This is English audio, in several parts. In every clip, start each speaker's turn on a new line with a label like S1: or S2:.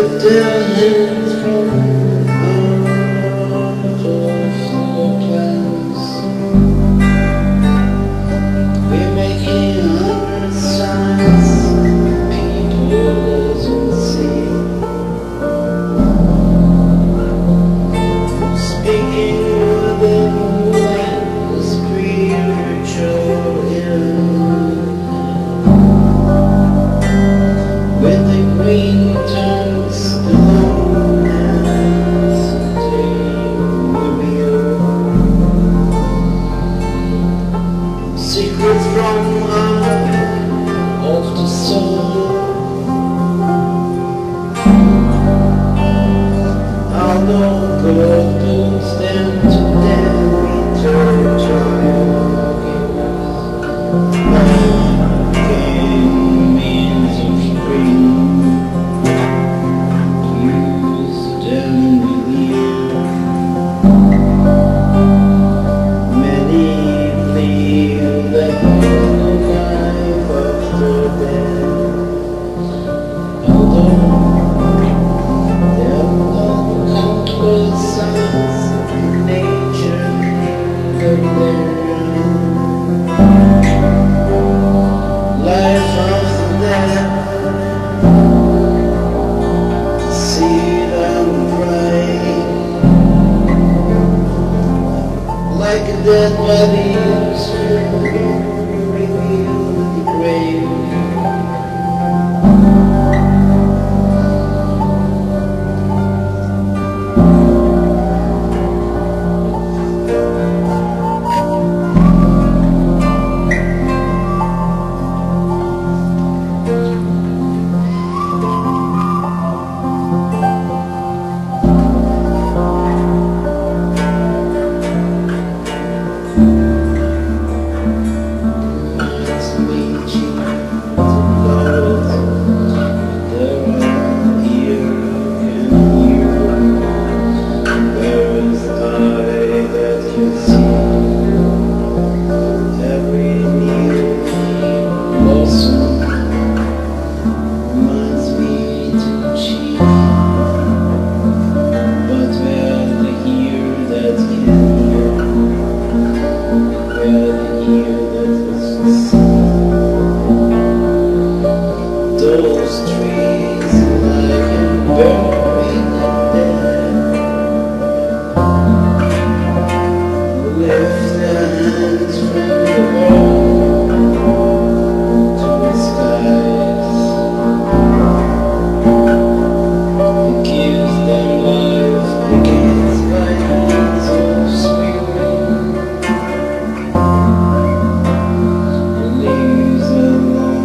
S1: lift their hands from out of the clouds. We're making 100 signs people doesn't see. Speaking with them like the spiritual hymn. With the green tongues, the long hands take the wheel. Secrets from heart of the soul. Although God puts them to death, we turn life after death, see them crying like a dead body revealed in the grave. Those trees lying buried dead lift their hands from the earth to the skies. It gives them life, begins by hands of spirit. It leaves them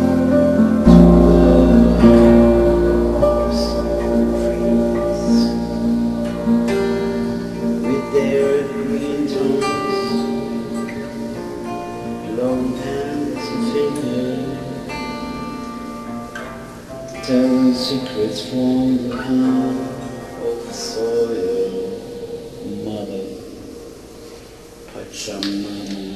S1: long hands and fingers, telling secrets from the heart of the soil, Mother Pachamama.